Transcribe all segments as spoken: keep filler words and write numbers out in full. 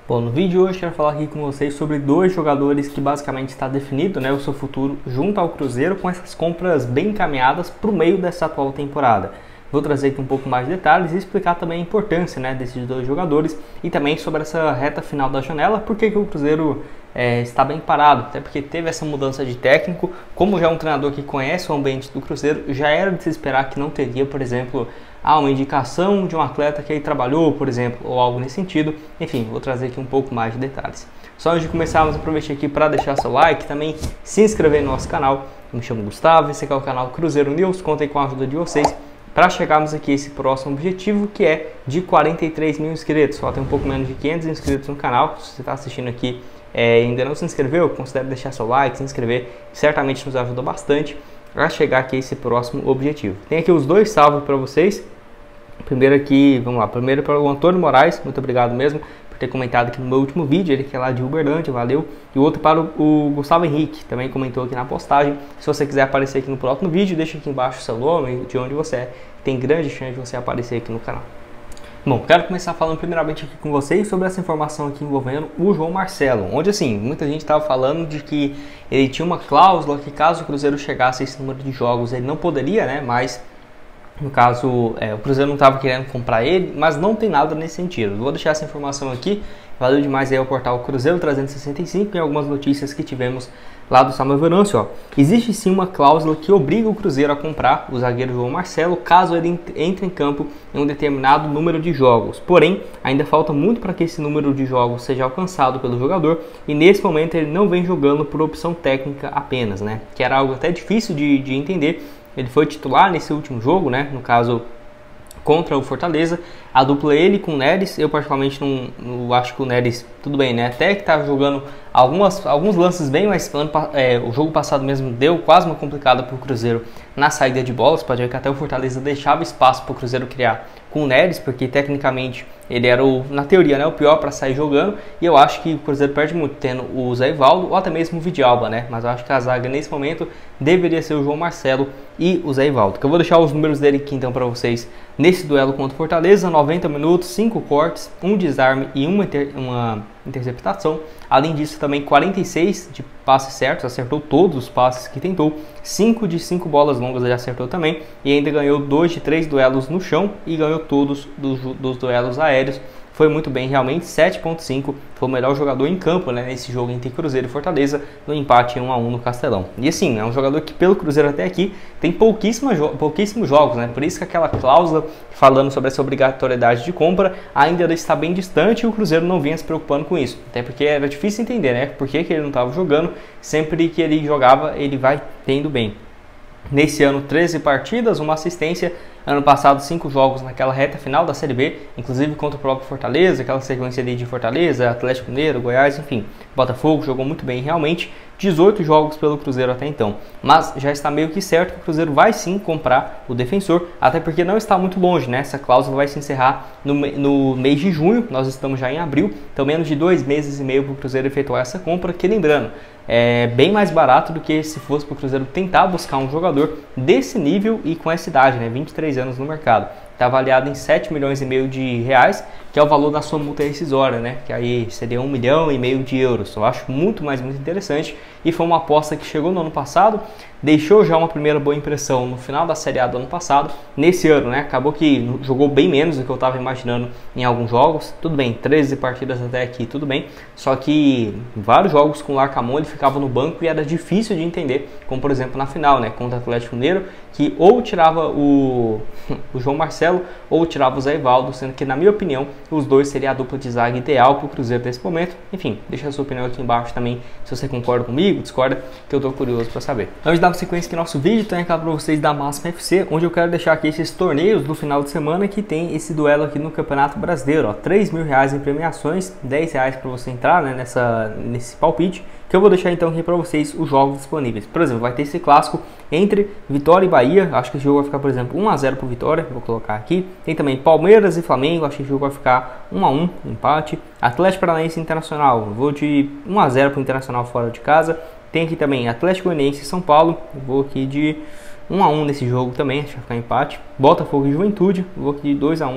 Bom, no vídeo de hoje eu quero falar aqui com vocês sobre dois jogadores que basicamente está definido, né, o seu futuro junto ao Cruzeiro com essas compras bem encaminhadas para o meio dessa atual temporada. Vou trazer aqui um pouco mais de detalhes e explicar também a importância, né, desses dois jogadores e também sobre essa reta final da janela, porque que o Cruzeiro é, está bem parado, até porque teve essa mudança de técnico. Como já é um treinador que conhece o ambiente do Cruzeiro, já era de se esperar que não teria, por exemplo, ah, uma indicação de um atleta que ele trabalhou, por exemplo, ou algo nesse sentido. Enfim, vou trazer aqui um pouco mais de detalhes. Só antes de começarmos, aproveite aqui para deixar seu like, também se inscrever no nosso canal. Eu me chamo Gustavo, esse aqui é o canal Cruzeiro News, contem com a ajuda de vocês para chegarmos aqui a esse próximo objetivo, que é de quarenta e três mil inscritos. Só tem um pouco menos de quinhentos inscritos no canal. Se você está assistindo aqui e é, ainda não se inscreveu, considere deixar seu like, se inscrever, certamente nos ajuda bastante para chegar aqui a esse próximo objetivo. Tem aqui os dois salvos para vocês. Primeiro aqui, vamos lá, primeiro para o Antônio Moraes, muito obrigado mesmo por ter comentado aqui no meu último vídeo, ele que é lá de Uberlândia, valeu. E o outro para o, o Gustavo Henrique, também comentou aqui na postagem. Se você quiser aparecer aqui no próximo vídeo, deixa aqui embaixo o seu nome, de onde você é, tem grande chance de você aparecer aqui no canal. Bom, quero começar falando primeiramente aqui com vocês sobre essa informação aqui envolvendo o João Marcelo, onde assim, muita gente estava falando de que ele tinha uma cláusula que caso o Cruzeiro chegasse a esse número de jogos, ele não poderia, né, mas no caso, é, o Cruzeiro não estava querendo comprar ele, mas não tem nada nesse sentido. Vou deixar essa informação aqui, valeu demais aí ao portal Cruzeiro trezentos e sessenta e cinco e algumas notícias que tivemos lá do Samuel Venâncio, ó. Existe sim uma cláusula que obriga o Cruzeiro a comprar o zagueiro João Marcelo caso ele entre em campo em um determinado número de jogos. Porém, ainda falta muito para que esse número de jogos seja alcançado pelo jogador e nesse momento ele não vem jogando por opção técnica apenas, né? Que era algo até difícil de, de entender. Ele foi titular nesse último jogo, né? No caso, contra o Fortaleza. A dupla ele com o Neres, eu particularmente não, não acho que o Neres, tudo bem, né? Até que estava jogando algumas, alguns lances bem, mas é, o jogo passado mesmo deu quase uma complicada para o Cruzeiro na saída de bolas. Pode ver que até o Fortaleza deixava espaço para o Cruzeiro criar com o Neres, porque tecnicamente ele era, o, na teoria, né, o pior para sair jogando. E eu acho que o Cruzeiro perde muito tendo o Zé Ivaldo ou até mesmo o Vidalba, né? Mas eu acho que a zaga nesse momento deveria ser o João Marcelo e o Zé Ivaldo. Que eu vou deixar os números dele aqui então para vocês nesse duelo contra o Fortaleza. noventa minutos, cinco cortes, um desarme e uma, inter, uma interceptação. Além disso, também quarenta e seis de passes certos, acertou todos os passes que tentou. cinco de cinco bolas longas ele acertou também. E ainda ganhou dois de três duelos no chão e ganhou todos dos, dos duelos aéreos. Foi muito bem, realmente, sete ponto cinco, foi o melhor jogador em campo, né, nesse jogo entre Cruzeiro e Fortaleza, no empate um a um no Castelão. E assim, é um jogador que pelo Cruzeiro até aqui tem pouquíssimos, jo pouquíssimos jogos, né, por isso que aquela cláusula falando sobre essa obrigatoriedade de compra ainda está bem distante e o Cruzeiro não vinha se preocupando com isso. Até porque era difícil entender, né, por que que ele não estava jogando, sempre que ele jogava ele vai tendo bem. Nesse ano, treze partidas, uma assistência. Ano passado, cinco jogos naquela reta final da Série B, inclusive contra o próprio Fortaleza, aquela sequência ali de Fortaleza, Atlético Mineiro, Goiás, enfim. Botafogo jogou muito bem realmente. dezoito jogos pelo Cruzeiro até então. Mas já está meio que certo que o Cruzeiro vai sim comprar o defensor, até porque não está muito longe, né? Essa cláusula vai se encerrar no, no mês de junho, nós estamos já em abril, então menos de dois meses e meio para o Cruzeiro efetuar essa compra, que lembrando, é bem mais barato do que se fosse para o Cruzeiro tentar buscar um jogador desse nível e com essa idade, né? vinte e três anos no mercado. Está avaliado em sete milhões e meio de reais, que é o valor da sua multa rescisória, né? Que aí seria um milhão e meio de euros. Eu acho muito, mas muito interessante. E foi uma aposta que chegou no ano passado, deixou já uma primeira boa impressão no final da Série A do ano passado. Nesse ano, né? Acabou que jogou bem menos do que eu estava imaginando em alguns jogos. Tudo bem, treze partidas até aqui, tudo bem. Só que em vários jogos com o Larcamon ele ficava no banco e era difícil de entender. Como por exemplo na final, né? Contra o Atlético Mineiro, que ou tirava o, o João Marcelo ou tirava o Zé Ivaldo, sendo que na minha opinião os dois seriam a dupla de zaga ideal para o Cruzeiro nesse momento. Enfim, deixa a sua opinião aqui embaixo também, se você concorda comigo, discorda, que eu estou curioso para saber. Antes de dar sequência aqui no nosso vídeo, tem recado para vocês da Máxima F C, onde eu quero deixar aqui esses torneios do final de semana que tem esse duelo aqui no Campeonato Brasileiro, ó, três mil reais em premiações, dez reais para você entrar, né, nessa, nesse palpite, que eu vou deixar então aqui para vocês os jogos disponíveis. Por exemplo, vai ter esse clássico entre Vitória e Bahia, acho que esse jogo vai ficar, por exemplo, um a zero para o Vitória, vou colocar aqui. Tem também Palmeiras e Flamengo, acho que esse jogo vai ficar um a um, empate. Atlético Paranaense e Internacional, vou de um a zero para o Internacional fora de casa. Tem aqui também Atlético Goianiense e São Paulo, vou aqui de um a um nesse jogo também, acho que vai ficar empate. Botafogo e Juventude, vou aqui de dois a um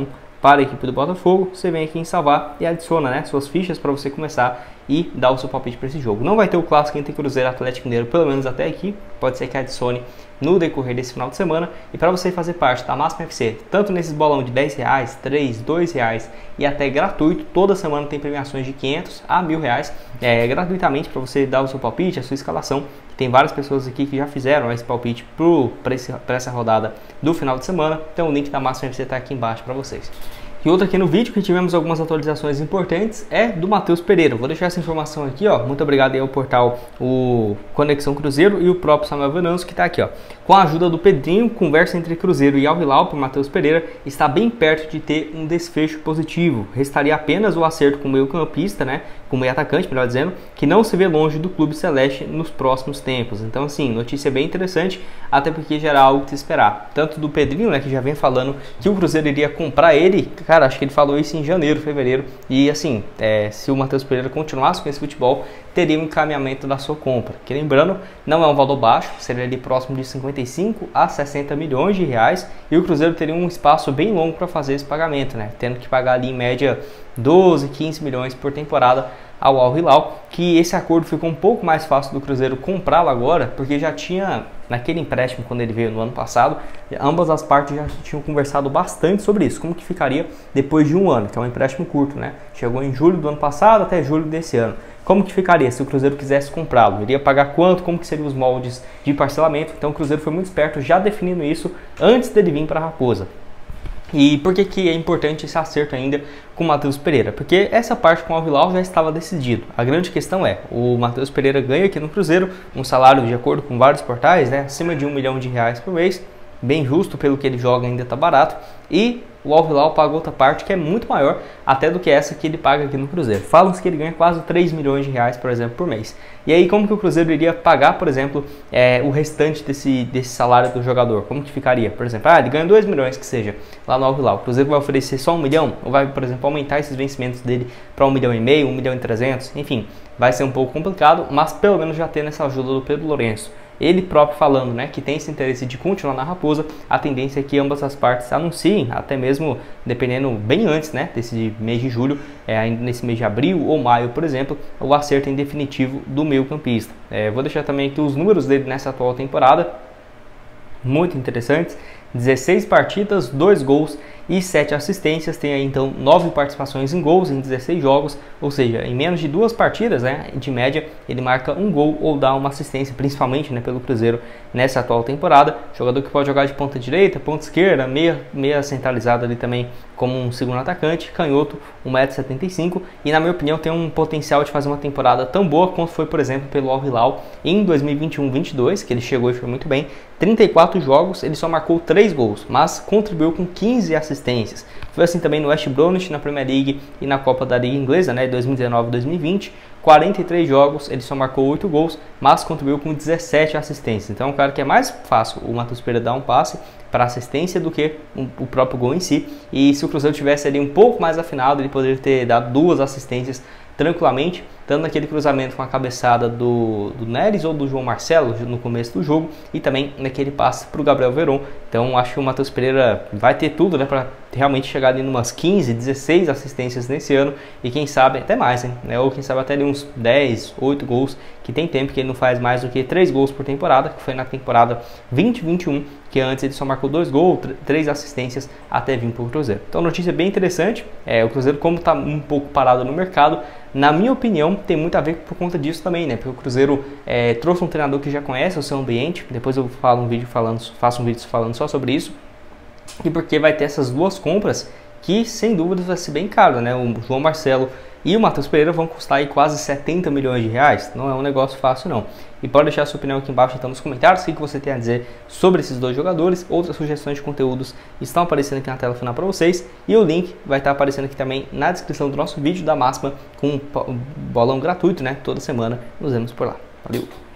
para a equipe do Botafogo, você vem aqui em salvar e adiciona, né, suas fichas para você começar e dar o seu palpite para esse jogo. Não vai ter o clássico entre Cruzeiro e Atlético Mineiro, pelo menos até aqui, pode ser que adicione no decorrer desse final de semana. E para você fazer parte da Máxima F C, tanto nesses bolão de dez reais, três, dois reais e até gratuito, toda semana tem premiações de quinhentos a mil reais, é, gratuitamente para você dar o seu palpite, a sua escalação. Tem várias pessoas aqui que já fizeram esse palpite para essa rodada do final de semana, então o link da Máxima F C está aqui embaixo para vocês. E outra aqui no vídeo que tivemos algumas atualizações importantes é do Matheus Pereira. Vou deixar essa informação aqui, ó. Muito obrigado aí ao portal o Conexão Cruzeiro e o próprio Samuel Venâncio que está aqui, ó. Com a ajuda do Pedrinho, conversa entre Cruzeiro e Al Hilal para o Matheus Pereira está bem perto de ter um desfecho positivo. Restaria apenas o acerto com o meio-campista, né? Com o meio-atacante, melhor dizendo, que não se vê longe do clube celeste nos próximos tempos. Então, assim, notícia bem interessante, até porque já era algo que se esperar. Tanto do Pedrinho, né, que já vem falando que o Cruzeiro iria comprar ele. Cara, acho que ele falou isso em janeiro, fevereiro. E assim, é, se o Matheus Pereira continuasse com esse futebol, teria um encaminhamento da sua compra. Que lembrando, não é um valor baixo, seria ali próximo de cinquenta e cinco a sessenta milhões de reais. E o Cruzeiro teria um espaço bem longo para fazer esse pagamento, né? Tendo que pagar ali em média doze, quinze milhões por temporada ao Al Hilal, que esse acordo ficou um pouco mais fácil do Cruzeiro comprá-lo agora, porque já tinha, naquele empréstimo quando ele veio no ano passado, ambas as partes já tinham conversado bastante sobre isso, como que ficaria depois de um ano, que é um empréstimo curto, né? Chegou em julho do ano passado até julho desse ano. Como que ficaria se o Cruzeiro quisesse comprá-lo? Iria pagar quanto? Como que seriam os moldes de parcelamento? Então o Cruzeiro foi muito esperto já definindo isso antes dele vir para a Raposa. E por que, que é importante esse acerto ainda com o Matheus Pereira? Porque essa parte com o Al Hilal já estava decidido. A grande questão é, o Matheus Pereira ganha aqui no Cruzeiro um salário, de acordo com vários portais, né, acima de um milhão de reais por mês, bem justo pelo que ele joga, ainda está barato, e o Al Hilal paga outra parte que é muito maior até do que essa que ele paga aqui no Cruzeiro. Falam-se que ele ganha quase três milhões de reais, por exemplo, por mês. E aí como que o Cruzeiro iria pagar, por exemplo, é, o restante desse, desse salário do jogador? Como que ficaria? Por exemplo, ah, ele ganha dois milhões que seja lá no Al Hilal. O Cruzeiro vai oferecer só um milhão? Ou vai, por exemplo, aumentar esses vencimentos dele para um milhão e meio, um milhão e trezentos? Enfim, vai ser um pouco complicado, mas pelo menos já tendo essa ajuda do Pedro Lourenço. Ele próprio falando, né, que tem esse interesse de continuar na Raposa, a tendência é que ambas as partes anunciem, até mesmo dependendo bem antes, né, desse mês de julho, é, ainda nesse mês de abril ou maio, por exemplo, o acerto em definitivo do meio-campista. É, vou deixar também aqui os números dele nessa atual temporada, muito interessantes. dezesseis partidas, dois gols e sete assistências, tem aí então nove participações em gols em dezesseis jogos, ou seja, em menos de duas partidas, né, de média, ele marca um gol ou dá uma assistência, principalmente, né, pelo Cruzeiro nessa atual temporada. Jogador que pode jogar de ponta direita, ponta esquerda, meia, meia centralizada ali também como um segundo atacante, canhoto, um metro e setenta e cinco, e na minha opinião tem um potencial de fazer uma temporada tão boa quanto foi, por exemplo, pelo Al Hilal em dois mil e vinte e um vinte e dois, que ele chegou e foi muito bem. trinta e quatro jogos, ele só marcou três gols, mas contribuiu com quinze assistências. Foi assim também no West Bromwich, na Premier League e na Copa da Liga Inglesa, né, dois mil e dezenove dois mil e vinte. quarenta e três jogos, ele só marcou oito gols, mas contribuiu com dezessete assistências. Então é um cara que é mais fácil o Matheus Pereira dar um passe para assistência do que o próprio gol em si. E se o Cruzeiro tivesse ali um pouco mais afinado, ele poderia ter dado duas assistências tranquilamente, tanto naquele cruzamento com a cabeçada do, do Neres ou do João Marcelo no começo do jogo, e também naquele passe para o Gabriel Veron. Então acho que o Matheus Pereira vai ter tudo, né, para realmente chegar ali em umas quinze, dezesseis assistências nesse ano, e quem sabe até mais, hein? Ou quem sabe até ali uns dez, oito gols, que tem tempo que ele não faz mais do que três gols por temporada, que foi na temporada vinte e vinte e um, que antes ele só marcou dois gols, três assistências até vir para o Cruzeiro. Então notícia bem interessante, é, o Cruzeiro como está um pouco parado no mercado, na minha opinião tem muito a ver por conta disso também, né? Porque o Cruzeiro é, trouxe um treinador que já conhece o seu ambiente, depois eu falo um vídeo falando, faço um vídeo falando só sobre isso, e porque vai ter essas duas compras que sem dúvidas vai ser bem caro, né? O João Marcelo e o Matheus Pereira vão custar aí quase setenta milhões de reais, não é um negócio fácil não. E pode deixar a sua opinião aqui embaixo então nos comentários, o que você tem a dizer sobre esses dois jogadores. Outras sugestões de conteúdos estão aparecendo aqui na tela final para vocês, e o link vai estar aparecendo aqui também na descrição do nosso vídeo da Máxima, com um bolão gratuito, né? Toda semana, nos vemos por lá. Valeu!